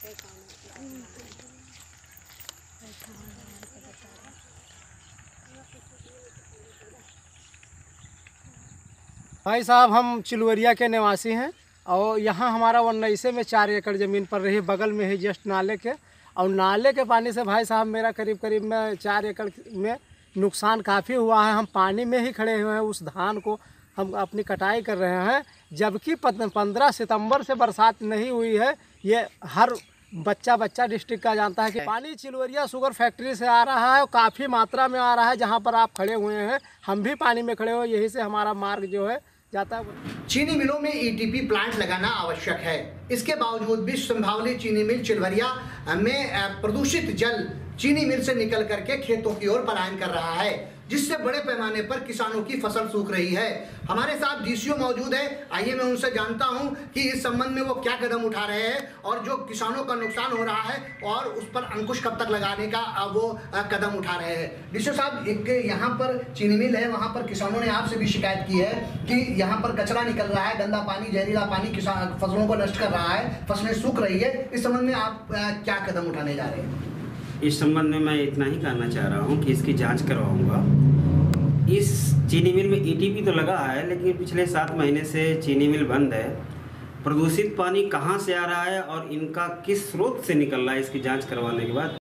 भाई साहब, हम चिलवरिया के निवासी हैं और यहाँ हमारा 19 में 4 एकड़ ज़मीन पर रही, बगल में है जस्ट नाले के। और नाले के पानी से भाई साहब मेरा करीब में 4 एकड़ में नुकसान काफ़ी हुआ है। हम पानी में ही खड़े हुए हैं, उस धान को हम अपनी कटाई कर रहे हैं, जबकि 15 सितंबर से बरसात नहीं हुई है। ये हर बच्चा डिस्ट्रिक्ट का जानता है कि पानी चिलवरिया शुगर फैक्ट्री से आ रहा है और काफ़ी मात्रा में आ रहा है। जहाँ पर आप खड़े हुए हैं, हम भी पानी में खड़े हो, यही से हमारा मार्ग जो है जाता है। चीनी मिलों में ईटीपी प्लांट लगाना आवश्यक है। इसके बावजूद भी संभावली चीनी मिल चिलवरिया में प्रदूषित जल चीनी मिल से निकल करके खेतों की ओर पलायन कर रहा है, जिससे बड़े पैमाने पर किसानों की फसल सूख रही है। हमारे साथ डीसीओ मौजूद है, आइए मैं उनसे जानता हूं कि इस संबंध में वो क्या कदम उठा रहे हैं और जो किसानों का नुकसान हो रहा है और उस पर अंकुश कब तक लगाने का वो कदम उठा रहे हैं। डीसीओ साहब, एक यहाँ पर चीनी मिल है, वहाँ पर किसानों ने आपसे भी शिकायत की है कि यहाँ पर कचरा निकल रहा है, गंदा पानी, जहरीला पानी किसान फसलों को नष्ट कर रहा है, फसलें सूख रही है। इस संबंध में आप क्या कदम उठाने जा रहे हैं? इस संबंध में मैं इतना ही कहना चाह रहा हूँ कि इसकी जांच करवाऊंगा। इस चीनी मिल में ईटीपी तो लगा है, लेकिन पिछले 7 महीने से चीनी मिल बंद है। प्रदूषित पानी कहाँ से आ रहा है और इनका किस स्रोत से निकल रहा है, इसकी जांच करवाने के बाद